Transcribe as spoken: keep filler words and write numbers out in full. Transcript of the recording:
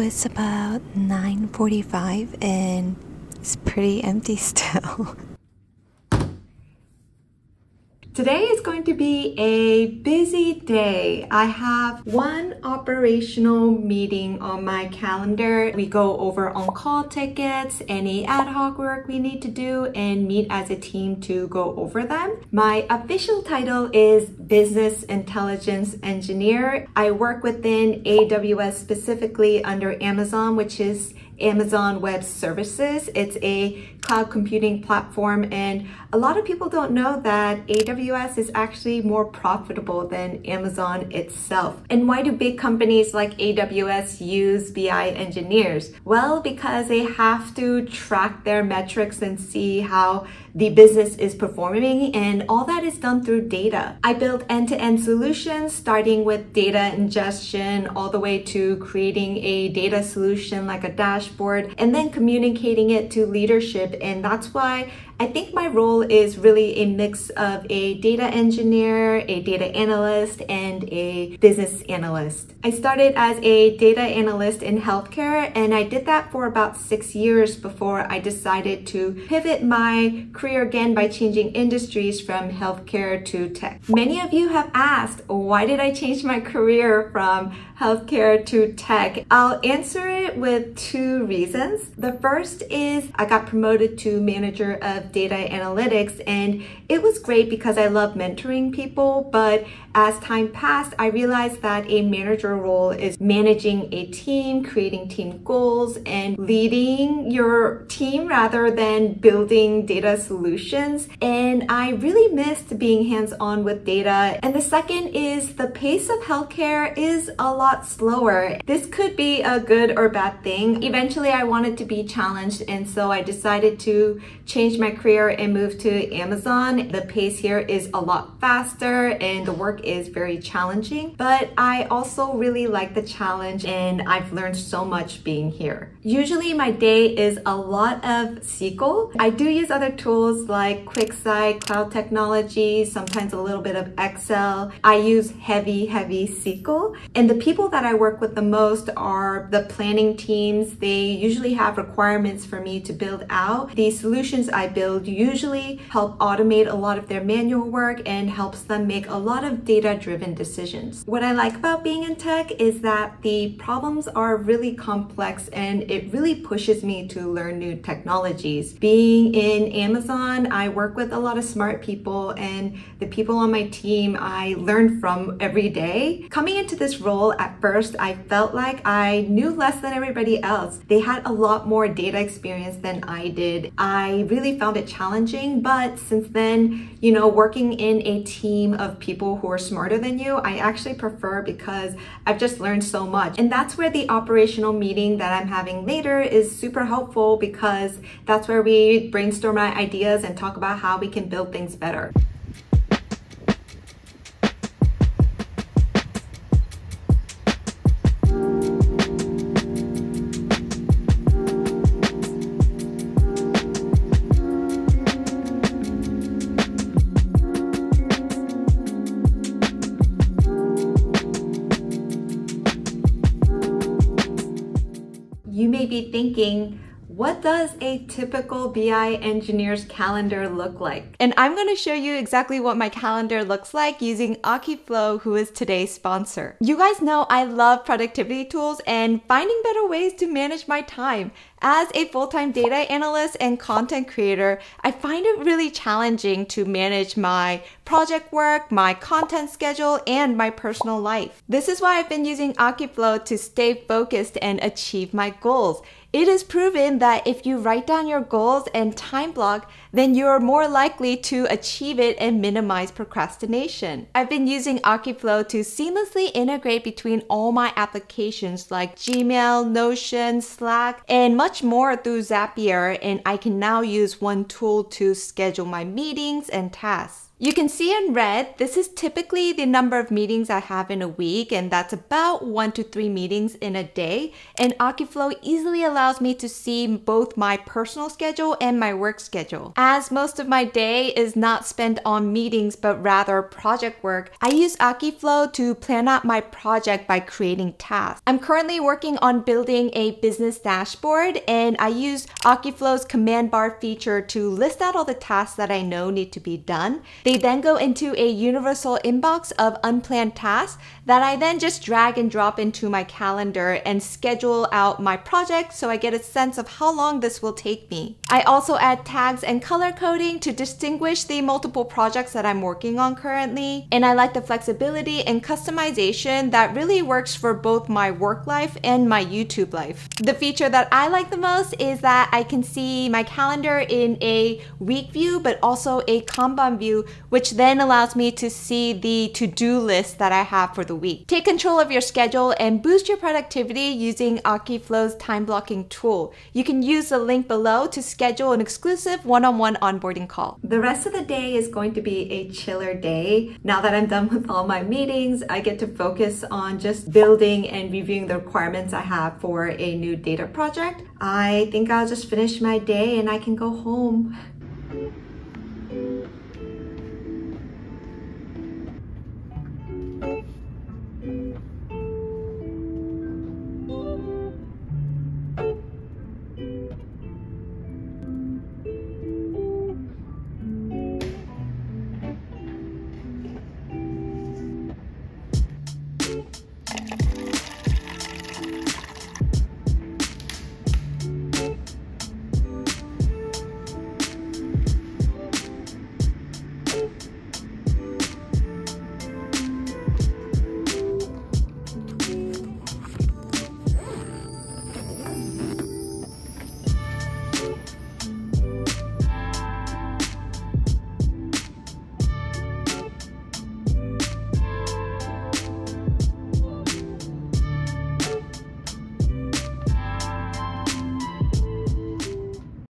it's about nine forty-five and it's pretty empty still. Today is going to be a busy day. I have one operational meeting on my calendar. We go over on-call tickets, any ad hoc work we need to do, and meet as a team to go over them. My official title is Business Intelligence Engineer. I work within A W S, specifically under Amazon, which is Amazon Web Services. It's a cloud computing platform, and a lot of people don't know that A W S is actually more profitable than Amazon itself. And why do big companies like A W S use B I engineers? Well, because they have to track their metrics and see how the business is performing, and all that is done through data. I build end-to-end solutions, starting with data ingestion all the way to creating a data solution like a dashboard, and then communicating it to leadership. And that's why I think my role is really a mix of a data engineer, a data analyst, and a business analyst. I started as a data analyst in healthcare, and I did that for about six years before I decided to pivot my career again by changing industries from healthcare to tech. Many of you have asked, why did I change my career from healthcare to tech? I'll answer it with two reasons. The first is I got promoted to manager of data analytics, and it was great because I love mentoring people, but as time passed, I realized that a manager role is managing a team, creating team goals, and leading your team rather than building data solutions. And I really missed being hands-on with data. And the second is the pace of healthcare is a lot slower. This could be a good or bad thing. Eventually, I wanted to be challenged, and so I decided to change my career and move to Amazon. The pace here is a lot faster and the work is very challenging, but I also really like the challenge, and I've learned so much being here. Usually my day is a lot of S Q L. I do use other tools like QuickSight, cloud technology, sometimes a little bit of Excel. I use heavy, heavy S Q L. And the people that I work with the most are the planning teams. They usually have requirements for me to build out. The solutions I build usually help automate a lot of their manual work and helps them make a lot of data-driven decisions. What I like about being in tech is that the problems are really complex, and it really pushes me to learn new technologies. Being in Amazon, I work with a lot of smart people, and the people on my team I learn from every day. Coming into this role, at first, I felt like I knew less than everybody else. They had a lot more data experience than I did. I really found it challenging, but since then, you know, working in a team of people who are smarter than you, I actually prefer, because I've just learned so much. And that's where the operational meeting that I'm having later is super helpful, because that's where we brainstorm our ideas and talk about how we can build things better. You may be thinking, what does a typical B I engineer's calendar look like? And I'm going to show you exactly what my calendar looks like using Akiflow, who is today's sponsor. You guys know I love productivity tools and finding better ways to manage my time. As a full-time data analyst and content creator, I find it really challenging to manage my project work, my content schedule, and my personal life. This is why I've been using Akiflow to stay focused and achieve my goals. It is proven that if you write down your goals and time block, then you're more likely to achieve it and minimize procrastination. I've been using Akiflow to seamlessly integrate between all my applications like Gmail, Notion, Slack, and much more through Zapier, and I can now use one tool to schedule my meetings and tasks. You can see in red, this is typically the number of meetings I have in a week, and that's about one to three meetings in a day. And Akiflow easily allows me to see both my personal schedule and my work schedule. As most of my day is not spent on meetings, but rather project work, I use Akiflow to plan out my project by creating tasks. I'm currently working on building a business dashboard, and I use Akiflow's command bar feature to list out all the tasks that I know need to be done. They then go into a universal inbox of unplanned tasks that I then just drag and drop into my calendar and schedule out my project so I get a sense of how long this will take me. I also add tags and color coding to distinguish the multiple projects that I'm working on currently. And I like the flexibility and customization that really works for both my work life and my YouTube life. The feature that I like the most is that I can see my calendar in a week view, but also a Kanban view, which then allows me to see the to-do list that I have for the week. Take control of your schedule and boost your productivity using Akiflow's time blocking tool. You can use the link below to schedule an exclusive one-on-one onboarding call. The rest of the day is going to be a chiller day. Now that I'm done with all my meetings, I get to focus on just building and reviewing the requirements I have for a new data project. I think I'll just finish my day and I can go home.